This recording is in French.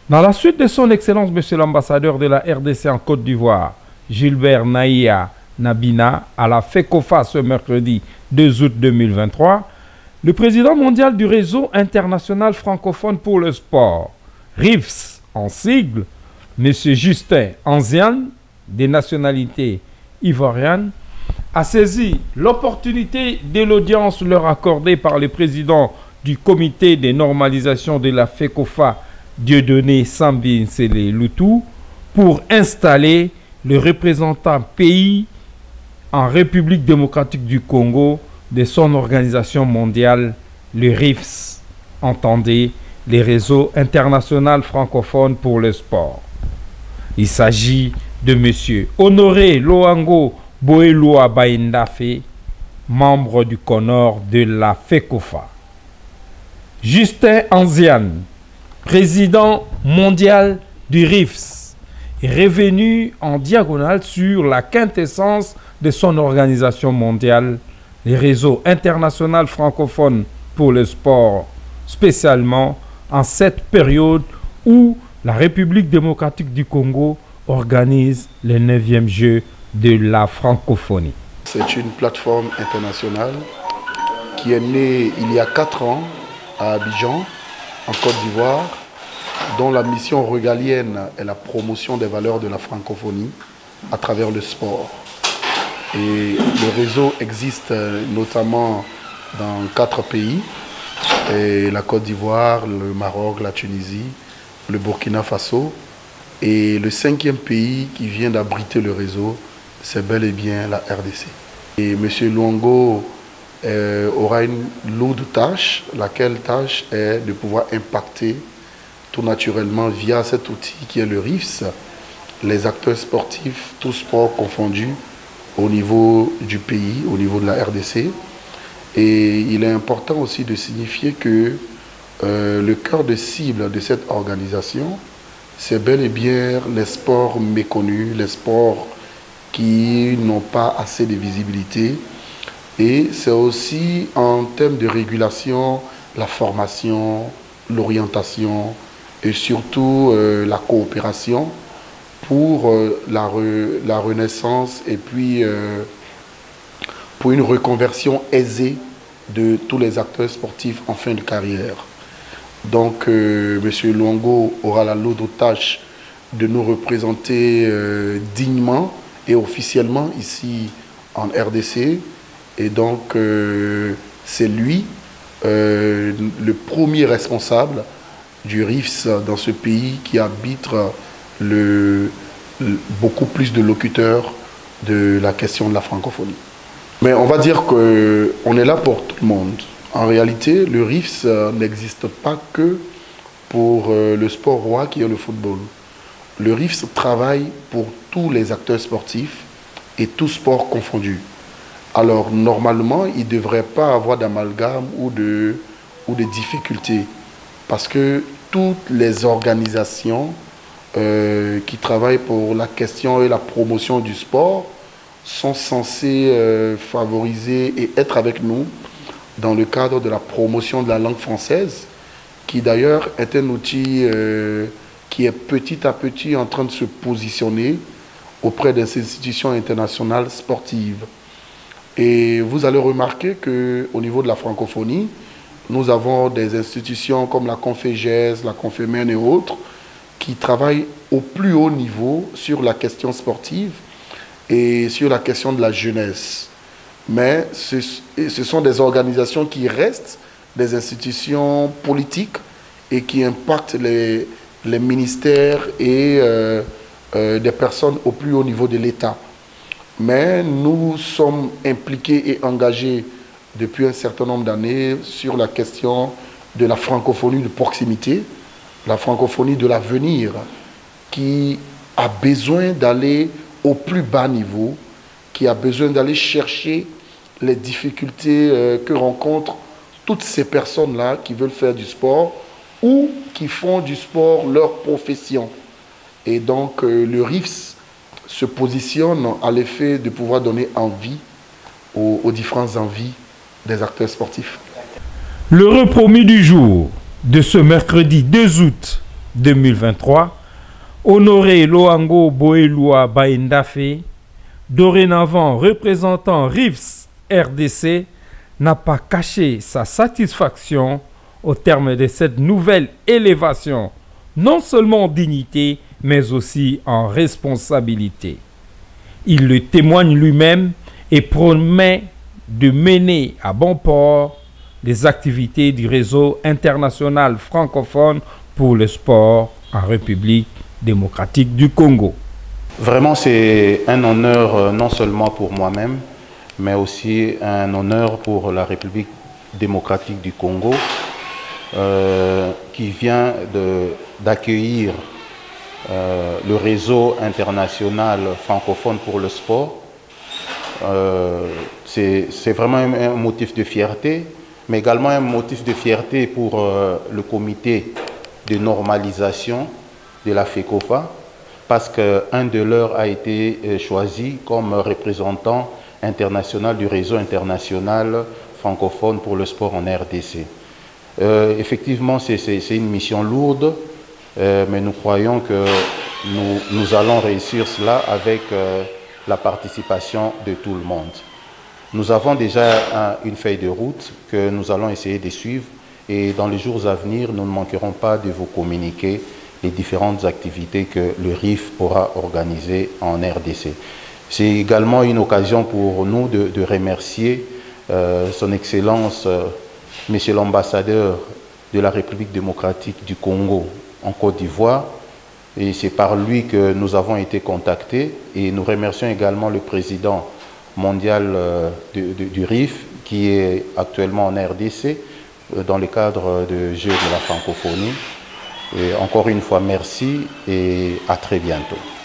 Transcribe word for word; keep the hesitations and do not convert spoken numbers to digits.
Dans la suite de son Excellence, Monsieur l'ambassadeur de la R D C en Côte d'Ivoire, Gilbert Naïa Nabina, à la FECOFA ce mercredi deux août deux mille vingt-trois, le président mondial du réseau international francophone pour le sport, R I F S en sigle, M. Justin Anzian, des nationalités ivoiriennes, a saisi l'opportunité de l'audience leur accordée par le président du comité de normalisation de la FECOFA, Dieudonné Sambi Nsele Loutou, pour installer le représentant pays en République démocratique du Congo de son organisation mondiale, le R I F S, entendez, les réseaux internationaux francophones pour le sport. Il s'agit de M. Honoré Loango Boeloa Baindafe, membre du CONOR de la FECOFA. Justin Anzian, président mondial du R I F S, est revenu en diagonale sur la quintessence de son organisation mondiale, les réseaux internationaux francophones pour le sport, spécialement en cette période où la République démocratique du Congo organise les neuvièmes Jeux de la francophonie. C'est une plateforme internationale qui est née il y a quatre ans à Abidjan, en Côte d'Ivoire, dont la mission régalienne est la promotion des valeurs de la francophonie à travers le sport. Et le réseau existe notamment dans quatre pays, et la Côte d'Ivoire, le Maroc, la Tunisie, le Burkina Faso. Et le cinquième pays qui vient d'abriter le réseau, c'est bel et bien la R D C. Et M. Luango euh, aura une lourde tâche, laquelle tâche est de pouvoir impacter tout naturellement via cet outil qui est le R I F S, les acteurs sportifs, tous sports confondus, au niveau du pays, au niveau de la R D C. Et il est important aussi de signifier que euh, le cœur de cible de cette organisation, c'est bel et bien les sports méconnus, les sports qui n'ont pas assez de visibilité. Et c'est aussi en termes de régulation, la formation, l'orientation et surtout euh, la coopération pour euh, la, re, la renaissance et puis euh, pour une reconversion aisée de tous les acteurs sportifs en fin de carrière. Donc euh, M. Luango aura la lourde tâche de nous représenter euh, dignement et officiellement ici en R D C. Et donc euh, c'est lui euh, le premier responsable du R I F S dans ce pays qui arbitre le, le, beaucoup plus de locuteurs de la question de la francophonie. Mais on va dire qu'on est là pour tout le monde. En réalité, le R I F S n'existe pas que pour le sport roi qui est le football. Le R I F S travaille pour tous les acteurs sportifs et tous sports confondus. Alors normalement, il ne devrait pas avoir d'amalgame ou de, ou de difficultés parce que toutes les organisations euh, qui travaillent pour la question et la promotion du sport sont censées euh, favoriser et être avec nous dans le cadre de la promotion de la langue française, qui d'ailleurs est un outil euh, qui est petit à petit en train de se positionner auprès des institutions internationales sportives. Et vous allez remarquer qu'au niveau de la francophonie, nous avons des institutions comme la Confégès, la Confémène et autres, qui travaillent au plus haut niveau sur la question sportive et sur la question de la jeunesse. Mais ce, ce sont des organisations qui restent des institutions politiques et qui impactent les, les ministères et euh, euh, des personnes au plus haut niveau de l'État. Mais nous sommes impliqués et engagés depuis un certain nombre d'années sur la question de la francophonie de proximité, la francophonie de l'avenir, qui a besoin d'aller au plus bas niveau, qui a besoin d'aller chercher les difficultés euh, que rencontrent toutes ces personnes-là qui veulent faire du sport ou qui font du sport leur profession. Et donc euh, le R I F S se positionne à l'effet de pouvoir donner envie aux, aux différentes envies des acteurs sportifs. Le repromis du jour de ce mercredi deux août deux mille vingt-trois, Honoré Loango Boelua Baendafe, dorénavant représentant R I F S R D C, n'a pas caché sa satisfaction au terme de cette nouvelle élévation, non seulement en dignité, mais aussi en responsabilité. Il le témoigne lui-même et promet de mener à bon port les activités du réseau international francophone pour le sport en République démocratique du Congo. Vraiment, c'est un honneur euh, non seulement pour moi-même, mais aussi un honneur pour la République démocratique du Congo, euh, qui vient d'accueillir euh, le réseau international francophone pour le sport. Euh, c'est vraiment un, un motif de fierté, mais également un motif de fierté pour euh, le comité de normalisation de la FECOFA, parce qu'un de leurs a été choisi comme représentant international du réseau international francophone pour le sport en R D C. Euh, effectivement, c'est une mission lourde, euh, mais nous croyons que nous, nous allons réussir cela avec euh, la participation de tout le monde. Nous avons déjà un, une feuille de route que nous allons essayer de suivre, et dans les jours à venir, nous ne manquerons pas de vous communiquer les différentes activités que le R I F pourra organiser en R D C. C'est également une occasion pour nous de, de remercier euh, son Excellence, euh, Monsieur l'ambassadeur de la République démocratique du Congo en Côte d'Ivoire. Et c'est par lui que nous avons été contactés. Et nous remercions également le président mondial euh, de, de, du R I F, qui est actuellement en R D C, euh, dans le cadre de Jeux de la francophonie. Et encore une fois, merci et à très bientôt.